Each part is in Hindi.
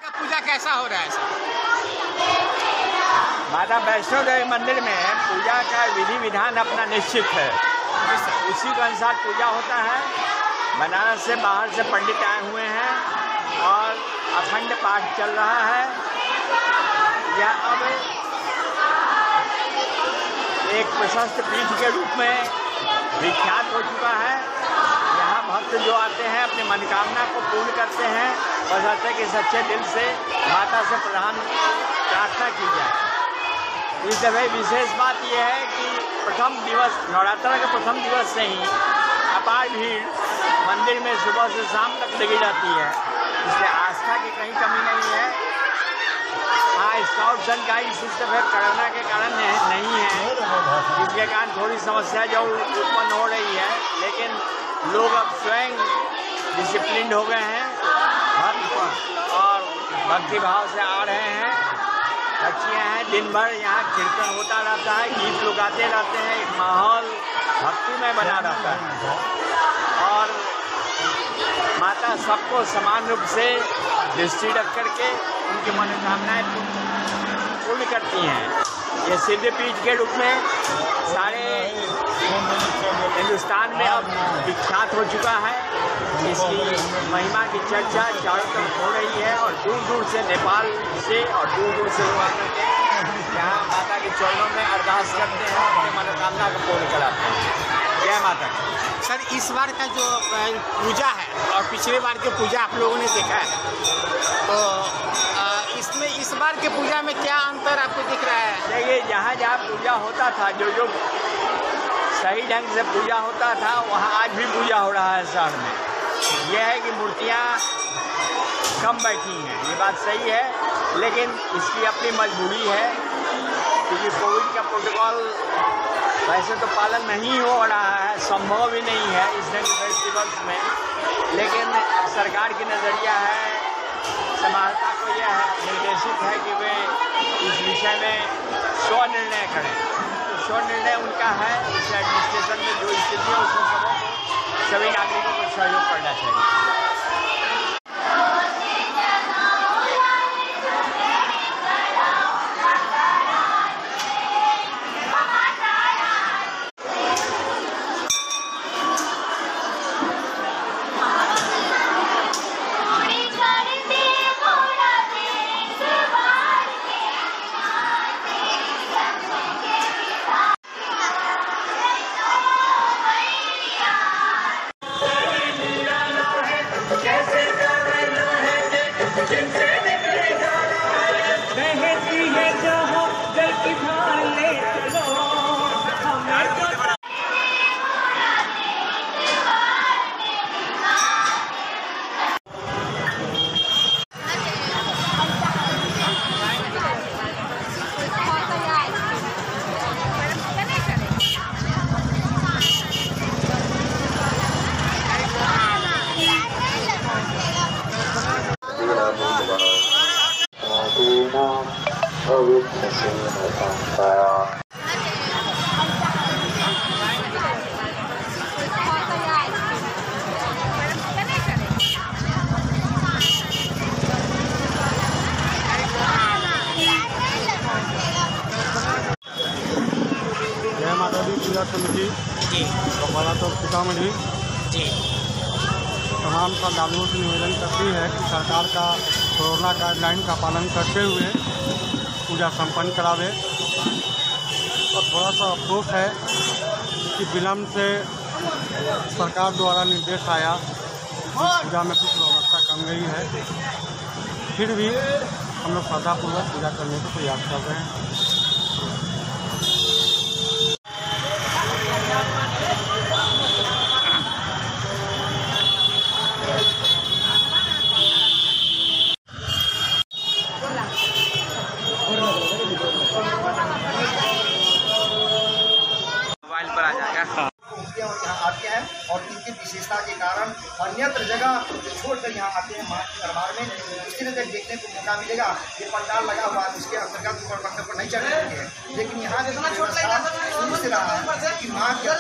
का पूजा कैसा हो रहा है सर? माता वैष्णो देवी मंदिर में पूजा का विधि विधान अपना निश्चित है, उसी के अनुसार पूजा होता है। बनारस से बाहर से पंडित आए हुए हैं और अखंड पाठ चल रहा है। यह अब एक प्रशस्त पीठ के रूप में विख्यात हो चुका है। यहाँ भक्त जो आते हैं अपनी मनोकामना को पूर्ण करते हैं और चाहते हैं कि सच्चे दिल से माता से प्रार्थना की जाए। इस दफे विशेष बात यह है कि प्रथम दिवस नवरात्र के प्रथम दिवस से ही अपार भीड़ मंदिर में सुबह से शाम तक लगी रहती है, इसलिए आस्था की कहीं कमी नहीं है। हाँ, स्काउट्स एंड गाइड्स इस दफे कोरोना के कारण नहीं है, जिसके कारण थोड़ी समस्या जो उत्पन्न हो रही है, लेकिन लोग अब स्वयं डिसिप्लिन हो गए हैं, भक्त और भक्ति भाव से आ रहे हैं। बच्चियाँ हैं, दिन भर यहाँ कीर्तन होता रहता है, गीत लोग गाते रहते हैं, एक माहौल भक्तिमय बना रहता है और माता सबको समान रूप से दृष्टि रख करके उनकी मनोकामनाएं पूर्ण करती हैं। ये सिद्धपीठ के रूप में सारे हिंदुस्तान में अब विख्यात हो चुका है। इसकी महिमा की चर्चा चारों तरफ हो रही है और दूर दूर से नेपाल से और दूर दूर से लोग आकर के यहाँ माता के चरणों में अरदास करते हैं, अपनी मनोकामना को पूर्ण कराते हैं। जय माता की। सर, इस बार का जो पूजा है और पिछले बार की पूजा आप लोगों ने देखा है, तो इसमें इस बार के पूजा में क्या अंतर आपको दिख रहा है? देखिए, जहाँ जहाँ पूजा होता था, जो सही ढंग से पूजा होता था, वहाँ आज भी पूजा हो रहा है शहर में। यह है कि मूर्तियाँ कम बैठी हैं, ये बात सही है, लेकिन इसकी अपनी मजबूरी है क्योंकि कोविड का प्रोटोकॉल वैसे तो पालन नहीं हो रहा है, संभव भी नहीं है इस ढंग के फेस्टिवल्स में, लेकिन सरकार की नज़रिया है, समाहर्ता को यह निर्देशित है कि वे इस विषय में स्वनिर्णय करें। तो स्वनिर्णय उनका है, इस एडमिनिस्ट्रेशन में जो स्थिति है उसमें सभी नागरिकों को सहयोग करना चाहिए। पूजा समिति कपाला तो सीतामढ़ी तमाम श्रद्धालुओं से निवेदन करती है कि सरकार का कोरोना गाइडलाइन का पालन करते हुए पूजा संपन्न करावे। और थोड़ा सा अफसोस है कि विलम्ब से सरकार द्वारा निर्देश आया, पूजा में कुछ व्यवस्था कम गई है, फिर भी हम लोग श्रद्धापूर्वक पूजा करने को प्रयास कर रहे हैं। और इनकी विशेषता के कारण अन्यत्र जगह छोड़कर यहाँ आते हैं माँ के दरबार में। इसी तरह देखने को मौका मिलेगा। ये पंडाल लगा हुआ है, उसके अंतर्गत ऊपर पत्थर पर नहीं चढ़ सकते हैं, लेकिन यहाँ से शुरू से रहा है कि माँ के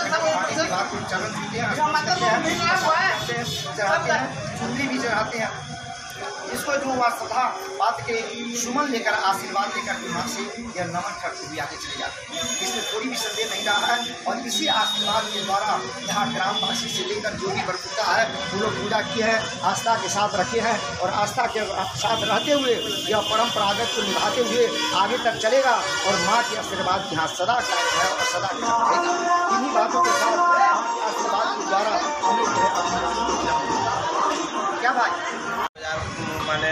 चरण चढ़ाते हैं, चुनरी भी चढ़ाते हैं। इसको जो वह सदा बात के सुमन लेकर आशीर्वाद लेकर के माँ से यह नमन करते हुए आगे चले जाते हैं। इसमें थोड़ी भी संदेह नहीं रहा है और इसी आशीर्वाद के द्वारा यहाँ ग्रामवासी से लेकर जो भी बरपुता है वो लोग पूजा किए हैं, आस्था के साथ रखे हैं और आस्था के साथ रहते हुए यह परंपरागत को निभाते हुए आगे तक चलेगा और माँ के आशीर्वाद यहाँ सदा कायम है और सदा कायम रहेगा। इन्हीं बातों के साथ आशीर्वाद के द्वारा हमें क्या भाई मैंने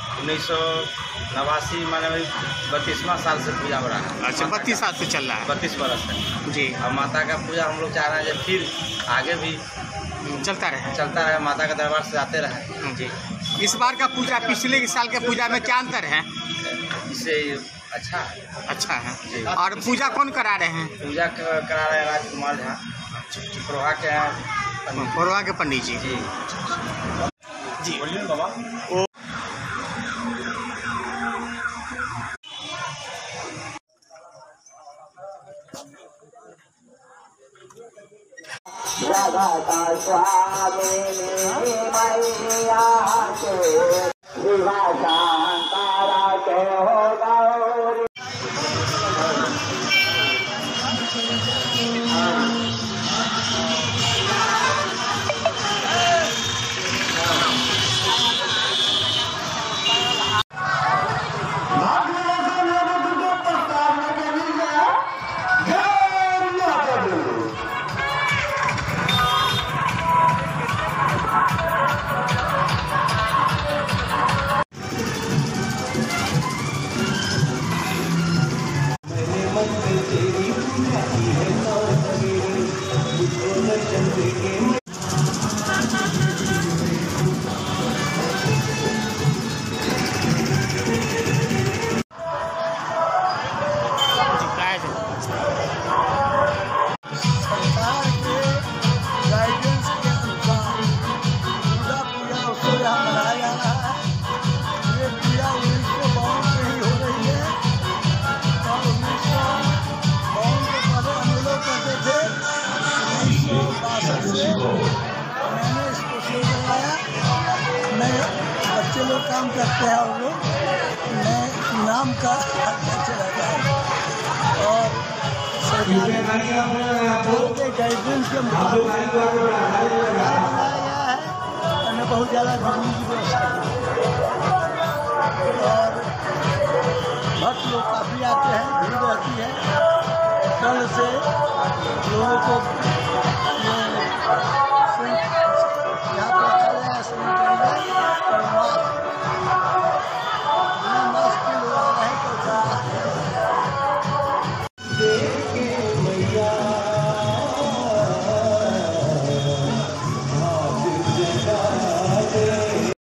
1989 मैंने 32वां साल से पूजा हो रहा है। अच्छा, 32 साल से चल रहा है। 32 बरस है जी। और माता का पूजा हम लोग चाह रहे हैं जब फिर आगे भी चलता रहे, माता के दरबार से आते रहे। जी। इस बार का पूजा पिछले साल के पूजा में क्या अंतर है? इससे अच्छा है जी। और पूजा कौन करा रहे हैं? पूजा करा रहे हैं राजकुमार झा, पुरोहा के हैं, पुरोहा के पंडित जी। जी जी बोलिए बाबा। बच्चे लोग काम करते हैं और लोग मैं नाम का अध्यक्ष रहता है और गाइडेंस के मुताबिक बनाया गया है। मैंने बहुत ज़्यादा बिजली की व्यवस्था की और भक्त लोग काफ़ी आते हैं, भीड़ रहती है। कल से लोगों को